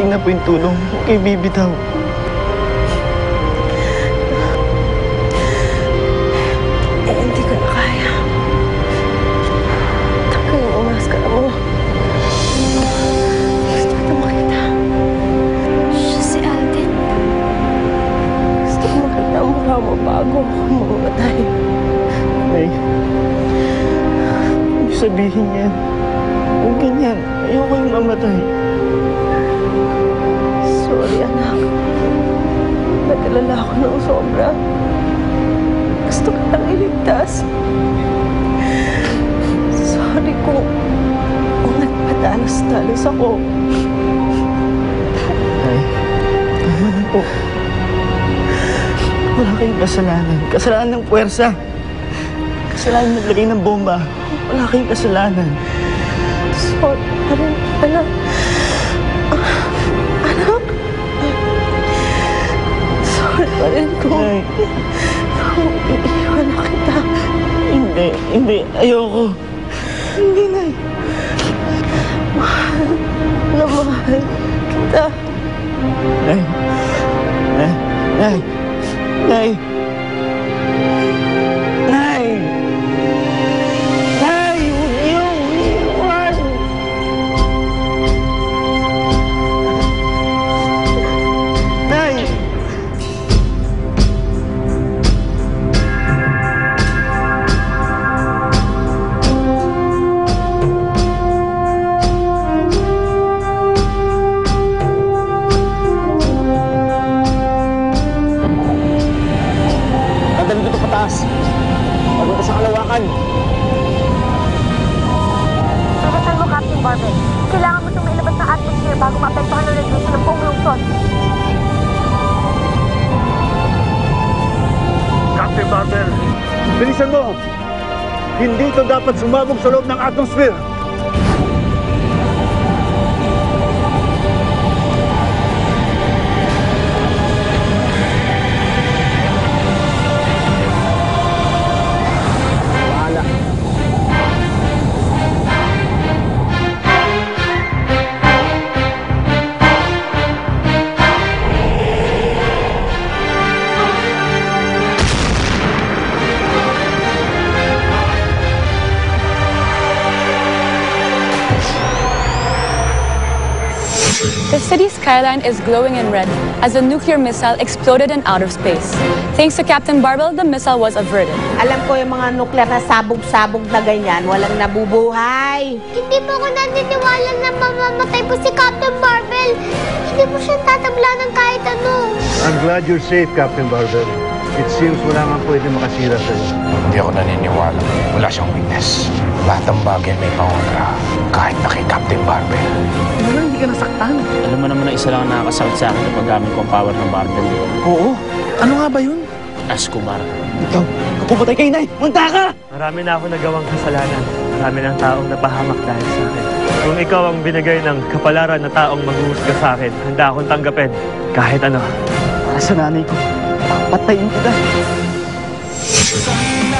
Dumating na po yung tulong. Huwag kayo bibitaw. Hindi ko na kaya. Taka yung umaskara mo. Gusto ko makita. Siya si Alden. Gusto ko makita ang mukha mo bago ako mamatay. Nay, huwag sabihin yan. Huwag ganyan. Ayoko yung mamatay. Sorry, anak. Nag-alala ako ng sobra. Gusto ko lang iligtas. Sorry kung nagpadalos-dalos ako. Nay, tama na po. Wala kayong kasalanan. Kasalanan ng puwersa. Kasalanan naglagay ng bomba. Wala kayong kasalanan. Sorry pa rin, anak. Anak? Sorry pa rin kung iiwan na kita. Hindi. Ayoko. Hindi, Nay. Mahal na mahal kita. Nay. Nay. Nay. Nay. Nay. Nay, huwag niyong iiwan. Nay. Dadali dito pataas. Papunta sa kalawakan. Pagkatan mo, Captain Barbell. Kailangan mo itong mailabas ng atmosphere bago maapektuhan ng radiation ng buong lungsod. Captain Barbell, bilisan mo! Hindi ito dapat sumabog sa loob ng atmosphere! The city's skyline is glowing in red as a nuclear missile exploded in outer space. Thanks to Captain Barbell, the missile was averted. Alam ko yung mga nuklear na sabog-sabog na ganyan, walang nabubuhay. Hindi po ako naniniwala na mamamatay po si Captain Barbell. Hindi po siya tatabla ng kahit ano. I'm glad you're safe, Captain Barbell. It seems wala nga pwede makasira sa'yo. Hindi ako naniniwala. Wala siyang weakness. Lahat ng bagay may pangontra. Kahit na kay Captain Barbell. Wala, hindi ka nasaktan. Alam mo naman na isa lang ang nakakasakit sa akin kapag gamit ko ang power ng Barbell. Oo. Ano nga ba yun? Askumar. Ikaw, pumatay kay Nay! Munta ka! Marami na ako nagawang kasalanan. Marami ng taong napahamak dahil sa akin. Kung ikaw ang binigay ng kapalaran na taong maghuhusga sa akin, handa akong tanggapin kahit ano. Para sa nanay ko, papatayin kita.